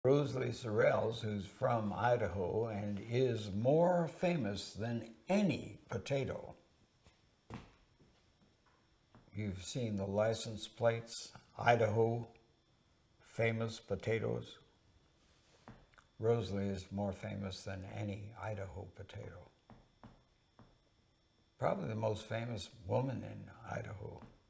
Rosalie Sorrels, who's from Idaho and is more famous than any potato. You've seen the license plates, Idaho, famous potatoes. Rosalie is more famous than any Idaho potato. Probably the most famous woman in Idaho.